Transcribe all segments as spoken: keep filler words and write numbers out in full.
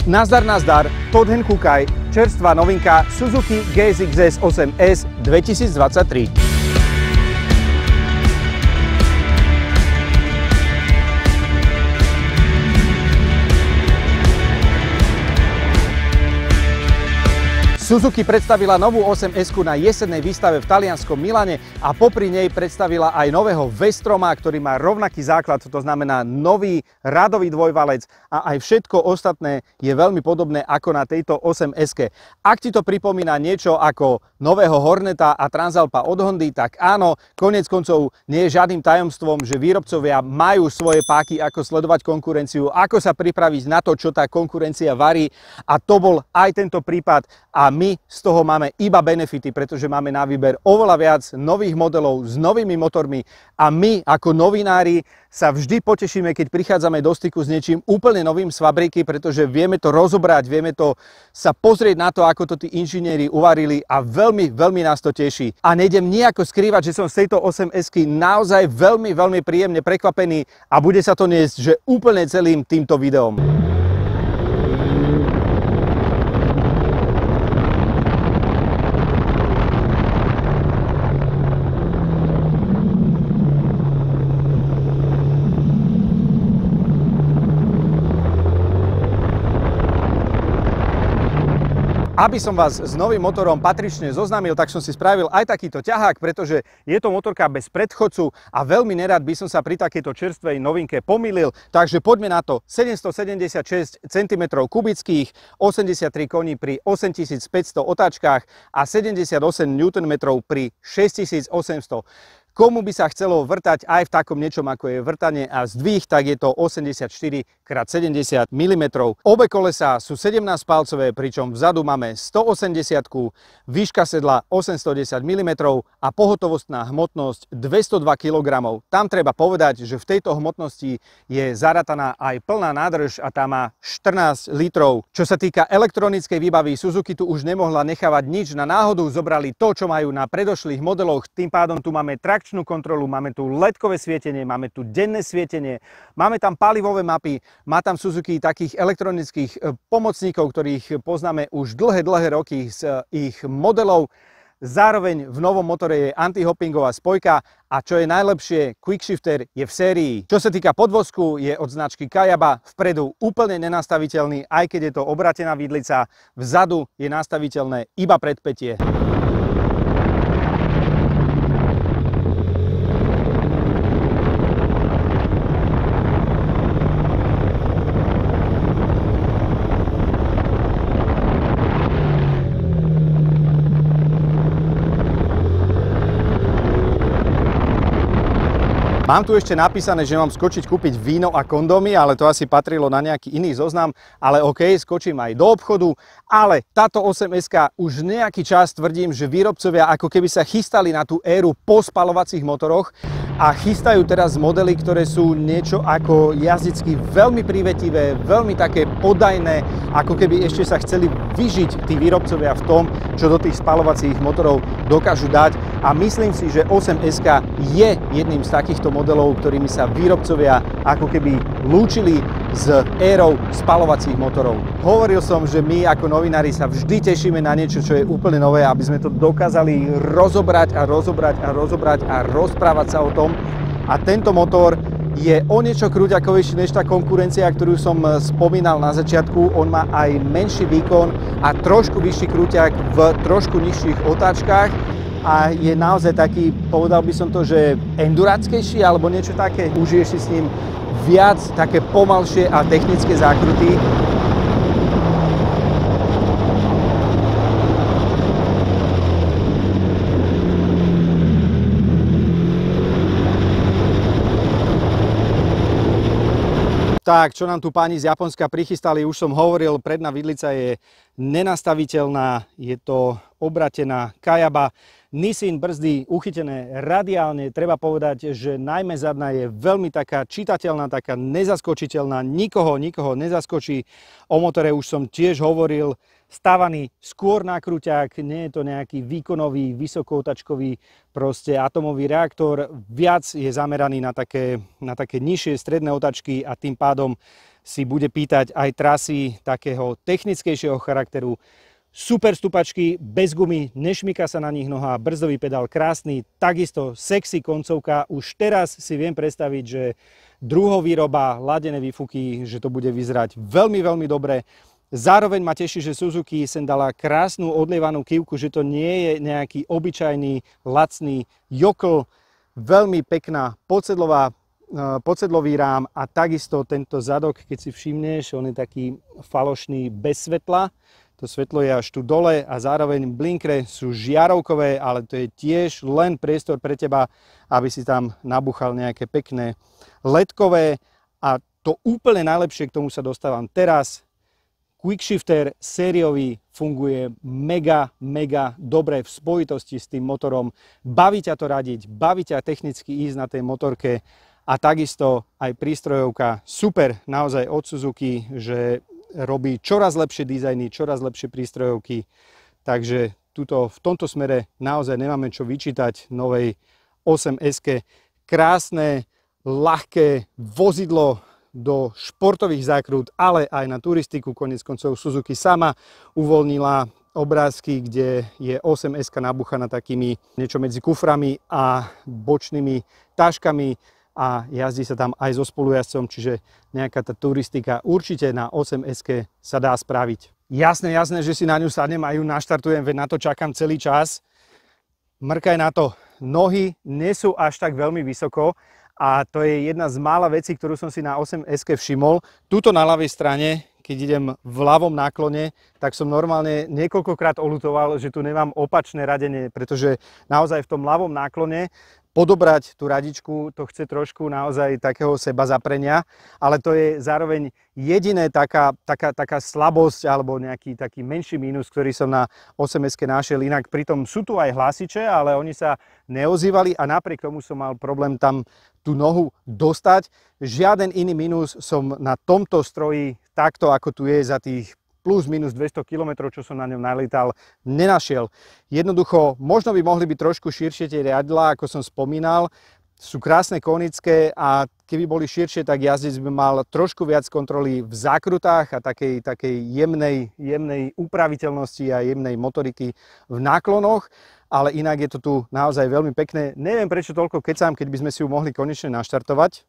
Nazdar, nazdar, Todhen Kukaj, čerstvá novinka Suzuki G S X S osem S dvetisícdvadsaťtri. Suzuki predstavila novú osem S na jesennej výstave v talianskom Milane a popri nej predstavila aj nového Vestroma, ktorý má rovnaký základ, to znamená nový radový dvojvalec a aj všetko ostatné je veľmi podobné ako na tejto osem S. Ak ti to pripomína niečo ako nového Horneta a Transalpa od Hondy, tak áno, koniec koncov nie je žiadnym tajomstvom, že výrobcovia majú svoje páky, ako sledovať konkurenciu, ako sa pripraviť na to, čo tá konkurencia varí, a to bol aj tento prípad. A my z toho máme iba benefity, pretože máme na výber oveľa viac nových modelov s novými motormi a my ako novinári sa vždy potešíme, keď prichádzame do styku s niečím úplne novým z fabriky, pretože vieme to rozobrať, vieme to sa pozrieť na to, ako to tí inžinieri uvarili a veľmi, veľmi nás to teší. A nejdem nijako skrývať, že som z tejto osem S naozaj veľmi, veľmi príjemne prekvapený a bude sa to niesť, že úplne celým týmto videom. Aby som vás s novým motorom patrične zoznámil, tak som si spravil aj takýto ťahák, pretože je to motorka bez predchodcu a veľmi nerad by som sa pri takejto čerstvej novinke pomýlil. Takže poďme na to. sedemstosedemdesiatšesť centimetrov kubických, osemdesiattri koní pri osemtisícpäťsto otáčkach a sedemdesiatosem newtonmetrov pri šesťtisícosemsto. Komu by sa chcelo vrtať aj v takom niečom, ako je vrtanie a zdvih, tak je to osemdesiatštyri krát sedemdesiat milimetrov. Obe kolesá sú sedemnásťpalcové, pričom vzadu máme stoosemdesiat, výška sedla osemstodesať milimetrov a pohotovostná hmotnosť dvestodva kilogramov. Tam treba povedať, že v tejto hmotnosti je zarataná aj plná nádrž a tá má štrnásť litrov. Čo sa týka elektronickej výbavy, Suzuki tu už nemohla nechávať nič na náhodu, zobrali to, čo majú na predošlých modeloch, tým pádom tu máme trak kontrolu, máme tu ledkové svietenie, máme tu denné svietenie, máme tam palivové mapy, má tam Suzuki takých elektronických pomocníkov, ktorých poznáme už dlhé, dlhé roky z ich modelov. Zároveň v novom motore je anti-hoppingová spojka a čo je najlepšie, quickshifter je v sérii. Čo sa týka podvozku, je od značky Kayaba, vpredu úplne nenastaviteľný, aj keď je to obrátená vidlica, vzadu je nastaviteľné iba predpätie. Mám tu ešte napísané, že mám skočiť kúpiť víno a kondómy, ale to asi patrilo na nejaký iný zoznam, ale OK, skočím aj do obchodu. Ale táto osem S už nejaký čas tvrdím, že výrobcovia ako keby sa chystali na tú éru po spaľovacích motoroch a chystajú teraz modely, ktoré sú niečo ako jazdicky veľmi prívetivé, veľmi také podajné, ako keby ešte sa chceli vyžiť tí výrobcovia v tom, čo do tých spaľovacích motorov dokážu dať. A myslím si, že osem S je jedným z takýchto modelov, ktorými sa výrobcovia ako keby lúčili s érou spaľovacích motorov. Hovoril som, že my ako novinári sa vždy tešíme na niečo, čo je úplne nové, aby sme to dokázali rozobrať a rozobrať a rozobrať a rozprávať sa o tom. A tento motor je o niečo krúťakovejší než tá konkurencia, ktorú som spomínal na začiatku. On má aj menší výkon a trošku vyšší krúťak v trošku nižších otáčkach. A je naozaj taký, povedal by som to, že enduráckejší alebo niečo také. Užiješ si s ním viac také pomalšie a technické zákruty. Tak, čo nám tu páni z Japonska prichystali, už som hovoril, predná vidlica je nenastaviteľná, je to obratená Kayaba. Nissin brzdy uchytené radiálne, treba povedať, že najmä zadná je veľmi taká čitateľná, taká nezaskočiteľná, nikoho, nikoho nezaskočí. O motore už som tiež hovoril, stávaný skôr na kruťák, nie je to nejaký výkonový, vysokootačkový proste atomový reaktor, viac je zameraný na také, na také nižšie stredné otačky a tým pádom si bude pýtať aj trasy takého technickejšieho charakteru. Super stupačky, bez gumy, nešmyká sa na nich noha, brzdový pedál krásny, takisto sexy koncovka. Už teraz si viem predstaviť, že druhovýroba, ladené výfuky, že to bude vyzerať veľmi, veľmi dobre. Zároveň ma teší, že Suzuki sem dala krásnu odlievanú kývku, že to nie je nejaký obyčajný, lacný jokl. Veľmi pekná podsedlová, podsedlový rám a takisto tento zadok, keď si všimneš, on je taký falošný bez svetla. To svetlo je až tu dole a zároveň blinkre sú žiarovkové, ale to je tiež len priestor pre teba, aby si tam nabuchal nejaké pekné ledkové. A to úplne najlepšie, k tomu sa dostávam teraz. Quickshifter sériový funguje mega, mega dobre v spojitosti s tým motorom. Baví ťa to radiť, baví ťa technicky ísť na tej motorke a takisto aj prístrojovka super naozaj od Suzuki, že robí čoraz lepšie dizajny, čoraz lepšie prístrojovky, takže tuto, v tomto smere naozaj nemáme čo vyčítať novej osem eske. Krásne, ľahké vozidlo do športových zákrút, ale aj na turistiku. Koniec koncov Suzuki sama uvoľnila obrázky, kde je osem eska nabuchaná takými niečo medzi kuframi a bočnými taškami a jazdí sa tam aj so spolujazdcom, čiže nejaká tá turistika určite na osem eske sa dá spraviť. Jasné, jasné, že si na ňu sadnem a ju naštartujem, veď na to čakám celý čas. Mrkaj na to, nohy nie sú až tak veľmi vysoko a to je jedna z mála vecí, ktorú som si na osem eske všimol. Tuto na ľavej strane, keď idem v ľavom náklone, tak som normálne niekoľkokrát oľutoval, že tu nemám opačné radenie, pretože naozaj v tom ľavom náklone podobrať tú radičku, to chce trošku naozaj takého seba zaprenia, ale to je zároveň jediné taká, taká, taká slabosť alebo nejaký taký menší mínus, ktorý som na osem eske našiel. Inak pritom sú tu aj hlasiče, ale oni sa neozývali a napriek tomu som mal problém tam tú nohu dostať. Žiaden iný mínus som na tomto stroji, takto ako tu je za tých plus minus dvesto kilometrov, čo som na ňom nalietal, nenašiel. Jednoducho, možno by mohli byť trošku širšie tie riadla, ako som spomínal. Sú krásne konické a keby boli širšie, tak jazdec by mal trošku viac kontroly v zákrutách a takej, takej jemnej, jemnej upraviteľnosti a jemnej motoriky v náklonoch. Ale inak je to tu naozaj veľmi pekné. Neviem, prečo toľko kecám, keď by sme si ju mohli konečne naštartovať.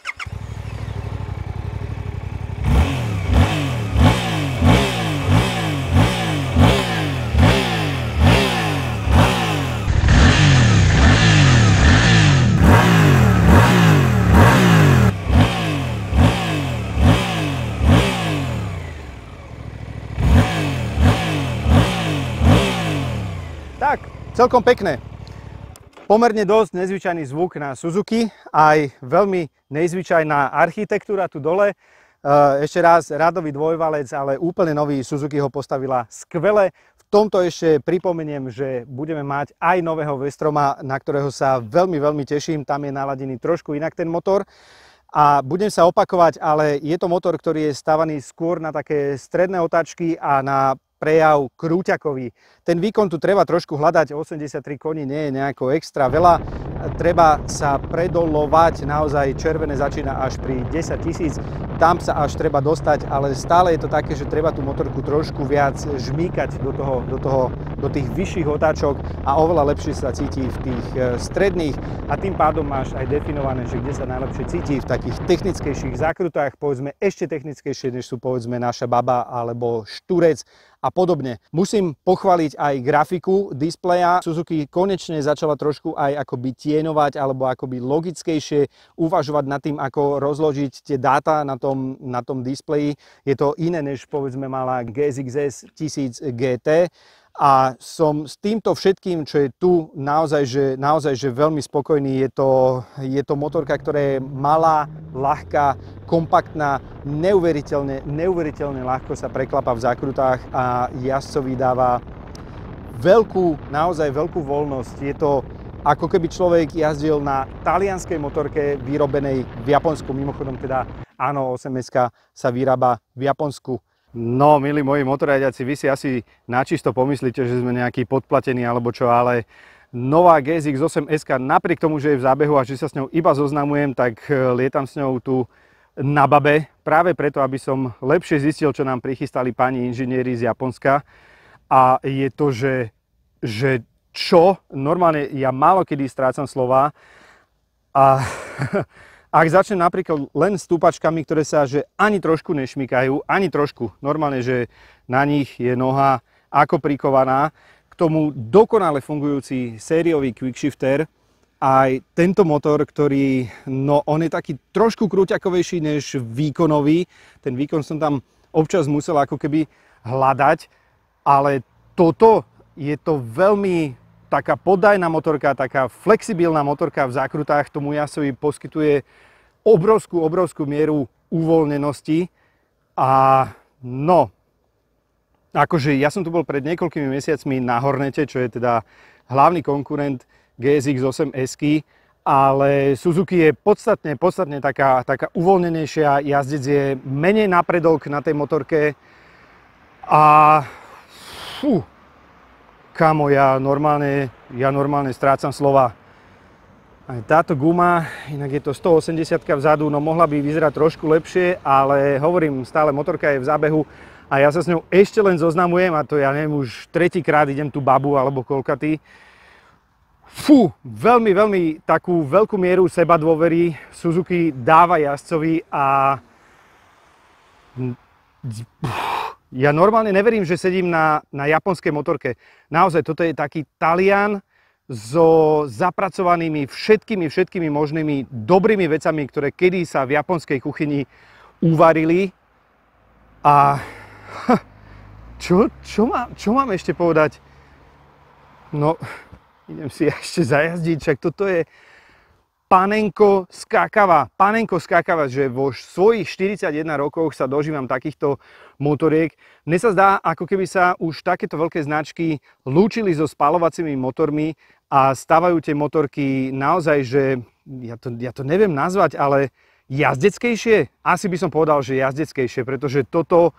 Tak, celkom pekné. Pomerne dosť nezvyčajný zvuk na Suzuki, aj veľmi nezvyčajná architektúra tu dole. Ešte raz, radový dvojvalec, ale úplne nový. Suzuki ho postavila skvele. V tomto ešte pripomeniem, že budeme mať aj nového Vestroma, na ktorého sa veľmi, veľmi teším. Tam je naladený trošku inak ten motor. A budem sa opakovať, ale je to motor, ktorý je stavaný skôr na také stredné otáčky a na prejav krúťakový. Ten výkon tu treba trošku hľadať, osemdesiattri koní nie je nejako extra veľa. Treba sa predolovať, naozaj červené začína až pri desať tisíc. Tam sa až treba dostať, ale stále je to také, že treba tú motorku trošku viac žmýkať do, toho, do, toho, do tých vyšších otáčok a oveľa lepšie sa cíti v tých stredných a tým pádom máš aj definované, že kde sa najlepšie cíti v takých technickejších zákrutách, povedzme ešte technickejšie, než sú povedzme naša baba alebo šturec a podobne. Musím pochváliť aj grafiku displeja. Suzuki konečne začala trošku aj akoby tieňovať alebo akoby logickejšie uvažovať nad tým, ako rozložiť tie dáta na tom, na tom displeji. Je to iné, než povedzme mala G S X S tisíc G T. A som s týmto všetkým, čo je tu, naozaj, že, naozaj, že veľmi spokojný. Je to, je to motorka, ktorá je malá, ľahká, kompaktná, neuveriteľne, neuveriteľne ľahko sa preklapa v zákrutách a jazdcovi dáva veľkú, naozaj veľkú voľnosť. Je to ako keby človek jazdil na talianskej motorke vyrobenej v Japonsku. Mimochodom teda áno, osem eska sa vyrába v Japonsku. No, milí moji motorjadiaci, vy si asi načisto pomyslíte, že sme nejakí podplatení alebo čo, ale nová G S X osem eska, napriek tomu, že je v zábehu a že sa s ňou iba zoznamujem, tak lietam s ňou tu na babe, práve preto, aby som lepšie zistil, čo nám prichystali pani inžinieri z Japonska. A je to, že, že čo? Normálne ja málo kedy strácam slova. A ak začnem napríklad len stúpačkami, ktoré sa že ani trošku nešmykajú, ani trošku. Normálne, že na nich je noha ako prikovaná. K tomu dokonale fungujúci sériový quickshifter. Aj tento motor, ktorý, no on je taký trošku krúťakovejší než výkonový. Ten výkon som tam občas musel ako keby hľadať. Ale toto je to veľmi taká poddajná motorka, taká flexibilná motorka v zákrutách. Tomu jasovi poskytuje obrovskú, obrovskú mieru uvoľnenosti. A no, akože ja som tu bol pred niekoľkými mesiacmi na Hornete, čo je teda hlavný konkurent G S X osem S, ale Suzuki je podstatne, podstatne taká, taká uvoľnenejšia. Jazdec je menej napredok na tej motorke a fú, kamo, ja normálne, ja normálne strácam slova. Aj táto guma, inak je to stoosemdesiat vzadu, no mohla by vyzerať trošku lepšie, ale hovorím, stále motorka je v zábehu a ja sa s ňou ešte len zoznamujem a to ja neviem, už tretíkrát idem tú babu alebo koľkatý. Fú, veľmi, veľmi takú veľkú mieru sebadôvery Suzuki dáva jazdcovi a ja normálne neverím, že sedím na, na japonskej motorke. Naozaj, toto je taký Talian so zapracovanými všetkými, všetkými možnými dobrými vecami, ktoré kedy sa v japonskej kuchyni uvarili. A čo, čo, má, čo mám ešte povedať? No, idem si ešte zajazdiť, však toto je panenko skákava. Panenko skákava, že vo svojich štyridsiatjeden rokoch sa dožívam takýchto motoriek. Mne sa zdá, ako keby sa už takéto veľké značky lúčili so spaľovacími motormi a stávajú tie motorky naozaj, že ja to, ja to neviem nazvať, ale jazdeckejšie? Asi by som povedal, že jazdeckejšie, pretože toto...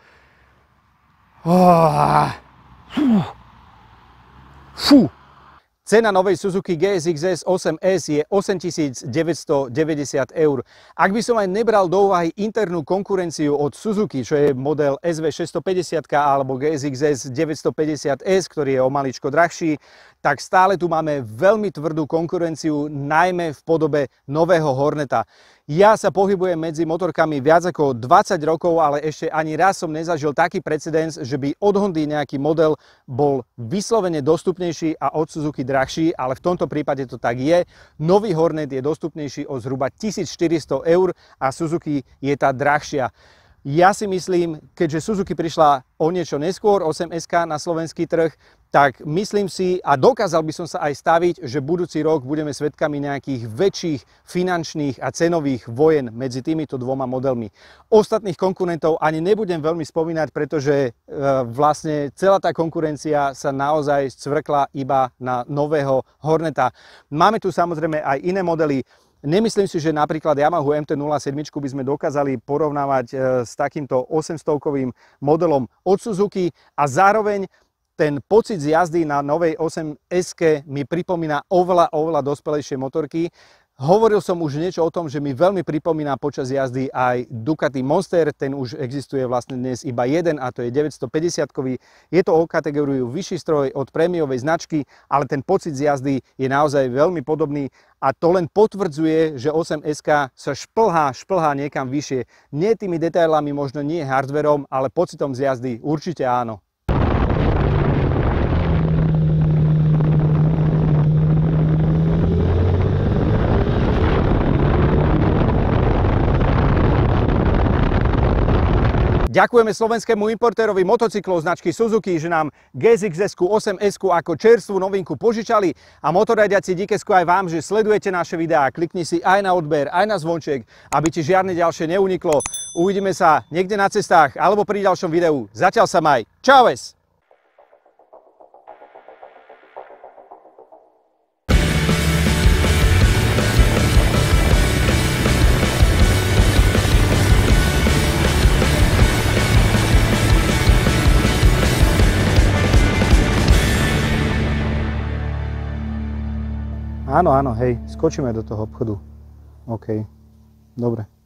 Oh, fú. Fú. Cena novej Suzuki G S X S osem S je osemtisícdeväťstodeväťdesiat eur. Ak by som aj nebral do úvahy internú konkurenciu od Suzuki, čo je model S V šesťstopäťdesiat alebo G S X S deväťstopäťdesiat S, ktorý je o maličko drahší, tak stále tu máme veľmi tvrdú konkurenciu, najmä v podobe nového Horneta. Ja sa pohybujem medzi motorkami viac ako dvadsať rokov, ale ešte ani raz som nezažil taký precedens, že by od Hondy nejaký model bol vyslovene dostupnejší a od Suzuki drahší, ale v tomto prípade to tak je. Nový Hornet je dostupnejší o zhruba tisícštyristo eur a Suzuki je tá drahšia. Ja si myslím, keďže Suzuki prišla o niečo neskôr, osem S na slovenský trh, tak myslím si a dokázal by som sa aj staviť, že budúci rok budeme svedkami nejakých väčších finančných a cenových vojen medzi týmito dvoma modelmi. Ostatných konkurentov ani nebudem veľmi spomínať, pretože e, vlastne celá tá konkurencia sa naozaj scvrkla iba na nového Horneta. Máme tu samozrejme aj iné modely. Nemyslím si, že napríklad Yamaha M T nula sedem by sme dokázali porovnávať s takýmto osemstovkovým modelom od Suzuki a zároveň ten pocit z jazdy na novej osem S mi pripomína oveľa, oveľa dospelejšie motorky. Hovoril som už niečo o tom, že mi veľmi pripomína počas jazdy aj Ducati Monster, ten už existuje vlastne dnes iba jeden a to je deväťstopäťdesiatkový. Je to o kategóriu vyšší stroj od prémiovej značky, ale ten pocit z jazdy je naozaj veľmi podobný a to len potvrdzuje, že osem S sa šplhá, šplhá niekam vyššie. Nie tými detailami, možno nie hardverom, ale pocitom z jazdy určite áno. Ďakujeme slovenskému importérovi motocyklov značky Suzuki, že nám G S X S osem S ako čerstvú novinku požičali a motorradiaci díkesko aj vám, že sledujete naše videá. Klikni si aj na odber, aj na zvonček, aby ti žiadne ďalšie neuniklo. Uvidíme sa niekde na cestách alebo pri ďalšom videu. Zatiaľ sa maj. Čaues! Áno, áno, hej, skočíme do toho obchodu. OK, dobre.